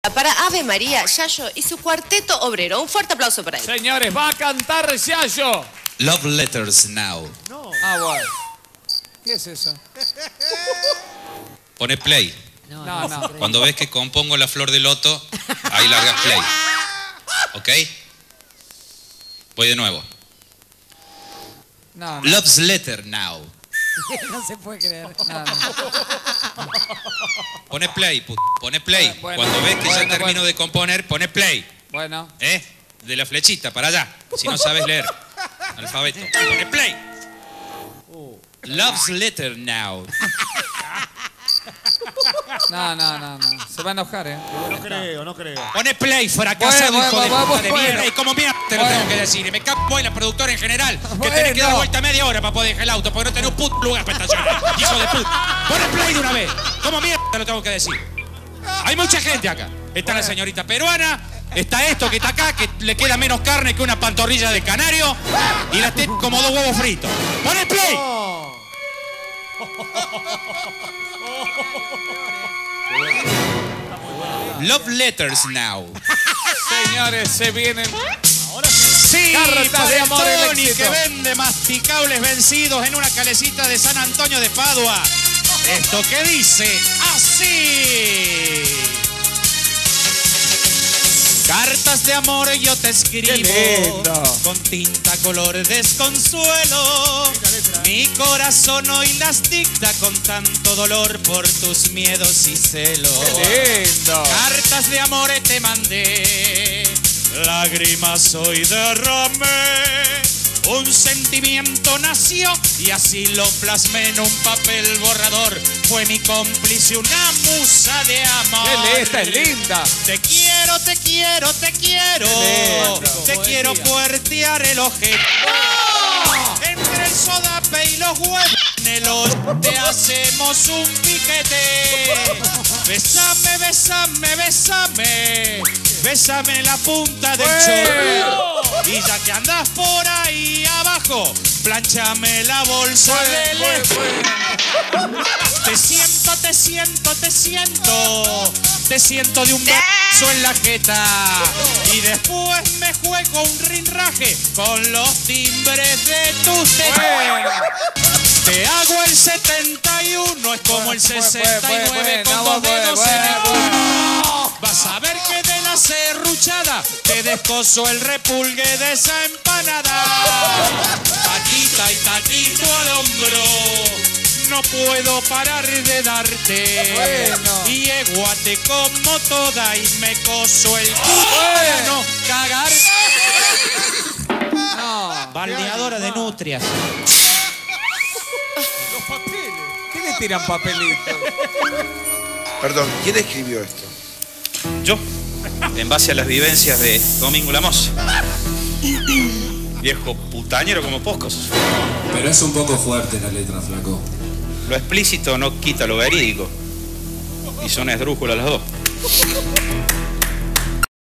Para Ave María, Yayo y su cuarteto obrero. Un fuerte aplauso para él. Señores, va a cantar Yayo. Love Letters Now. No. Ah, bueno. ¿Qué es eso? Pone play. No. Cuando ves que compongo la flor de loto, ahí largas play. ¿Ok? Voy de nuevo. No. Love's Letter Now. No se puede creer. No. Pone play, pone play. Bueno, Cuando ves que ya termino de componer, pone play. Bueno. De la flechita, para allá. Si no sabes leer. Alfabeto. Pone play. Love's Letter Now. No. Se va a enojar, No creo. Pone play, fracasado, hijo de puta de mierda. Y como mierda te lo tengo que decir. Y me cago en la productora en general. Que tenés que dar vuelta media hora para poder dejar el auto. Porque no tenés un puto lugar para estacionar. Hijo de puta. Pone play de una vez. Como mierda te lo tengo que decir. Hay mucha gente acá. Está la señorita peruana. Está esto que está acá, que le queda menos carne que una pantorrilla de canario. Y la tiene como 2 huevos fritos. ¡Pone play! Love Letters Now. Señores, se vienen. Sí, Cartas de amor, el Tony, éxito. que vende masticables vencidos en una calecita de San Antonio de Padua. Esto que dice así. Cartas de amor yo te escribo con tinta color desconsuelo. Mi corazón hoy las dicta con tanto dolor por tus miedos y celos. ¡Qué lindo! Cartas de amor te mandé, lágrimas hoy derramé. Un sentimiento nació y así lo plasmé en un papel borrador. Fue mi cómplice una musa de amor. ¡Esta es linda! Te quiero, te quiero, te quiero. Te quiero puertear el ojete. Entre el sodape y los huevos en el hoyo te hacemos un piquete. Bésame, bésame, bésame. Bésame la punta del chorro. Y ya que andas por ahí abajo, planchame la bolsa del Te siento, te siento, te siento. Te siento de un beso en la jeta. Y después me juego un rinraje con los timbres de tus tetas. Te hago el 71, es como el 69 con 2 dedos en el culo. Vas a ver que de la serruchada te descoso el repulgue de esa empanada. Taquita y taquito al hombro, no puedo parar de darte. Y eguate como toda y me coso el culo para no cagar. Baldeadora de nutrias. ¿Qué le tiran papelitos? Perdón, ¿quién escribió esto? Yo, en base a las vivencias de Domingo Lamos. Viejo putañero como pocos. Pero es un poco fuerte la letra, flaco. Lo explícito no quita lo verídico. Y son esdrújulas las dos.